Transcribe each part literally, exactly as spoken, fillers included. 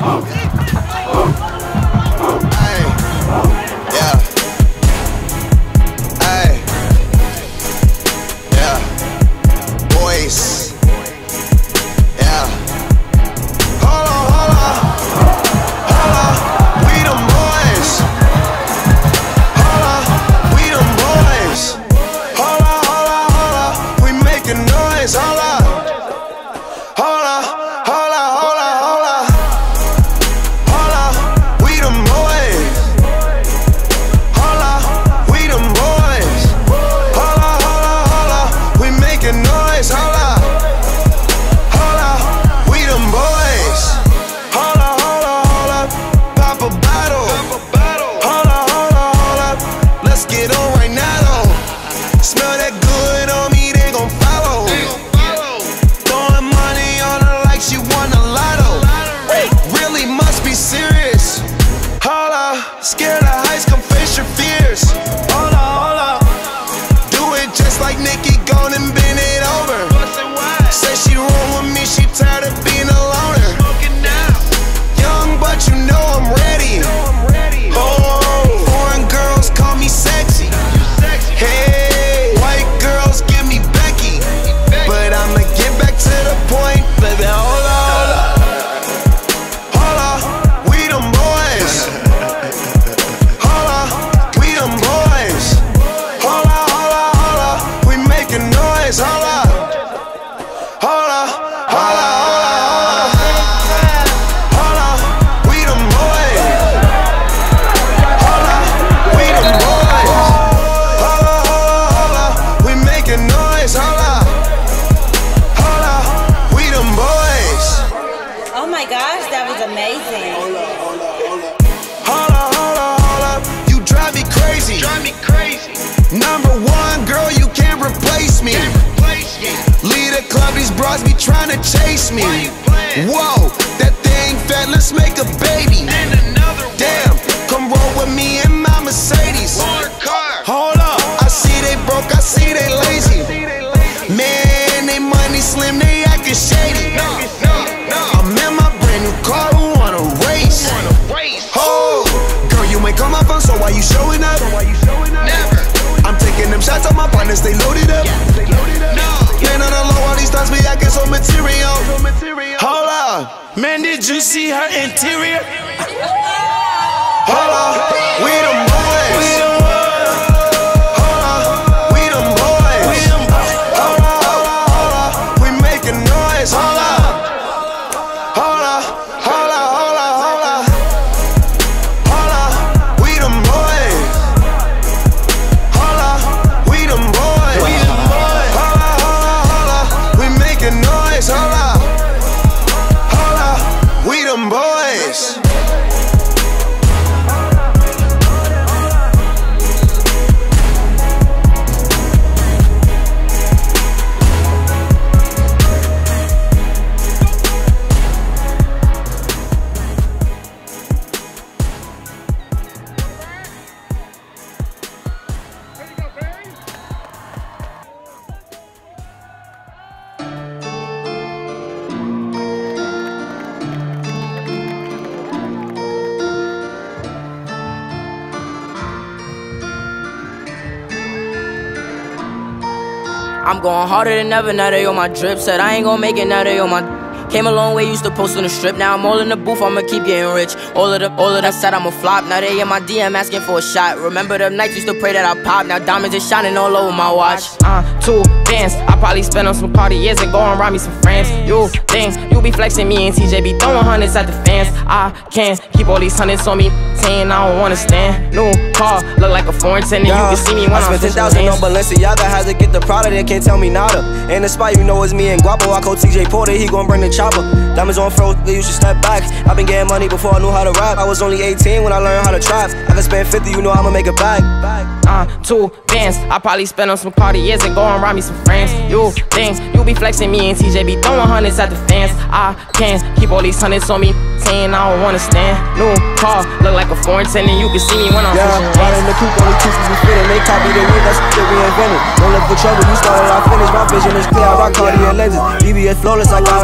I'm going harder than ever, now they on my drip. Said I ain't gon' make it, now they on my... Came a long way, used to post on the strip. Now I'm all in the booth, I'ma keep getting rich. All of the, all of that said I'm a flop. Now they in my D M asking for a shot. Remember them nights, used to pray that I pop. Now diamonds is shining all over my watch. Uh, two bands, I probably spend on some Cartiers and go and rob me some friends. You things, you be flexing me and T J be throwing hundreds at the fans. I can't keep all these hundreds on me, saying I don't wanna stand. New car, look like a foreign ten, and you can see me when I spent ten thousand on Balenciaga, had to get the product, they can't tell me nada. In the spot, you know it's me and Guapo. I call T J Porter, he gon' bring the chopper. Diamonds on fro, you should step back. I been getting money before I knew how to rap. I was only eighteen when I learned how to trap. I can spend fifty, you know I'ma make it back. Uh, two bands, I probably spend on some Cartiers and go and rob me some friends. You things, you be flexing me and T J be throwing hundreds at the fans. I can't keep all these hundreds on me, saying I don't wanna stand. New car, look like a foreign ten, and you can see me when I'm yeah, riding the coupe, only two we fitting. They copy the way, that's shit we invented. Don't look for trouble, you started, I finished. My vision is clear, I rock Cartier lenses. B B S flawless, I got them upset.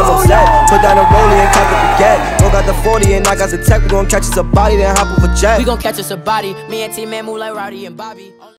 Put down a rollie and clap the baguette. Bro got the forty and I got the tech. We gon' catch us a body, then hop off a jet. We gon' catch us a body. Me and T-Man move like Rowdy and Bobby.